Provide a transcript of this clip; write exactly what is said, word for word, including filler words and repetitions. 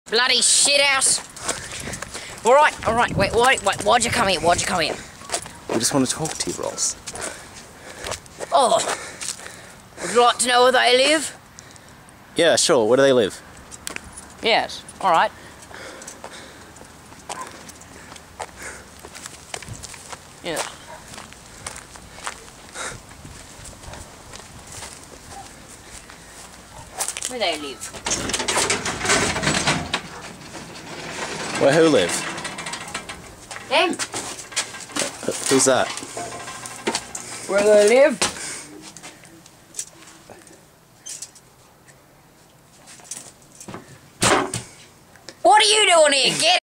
Bloody shit house. Alright, alright, wait, why, wait, why'd you come here? Why'd you come here? We just want to talk to you, Ross. Oh, would you like to know where they live? Yeah, sure. Where do they live? Yes, alright. Yeah. Where they live? Where who live? Them. Who's that? Where they live? What are you doing here? Get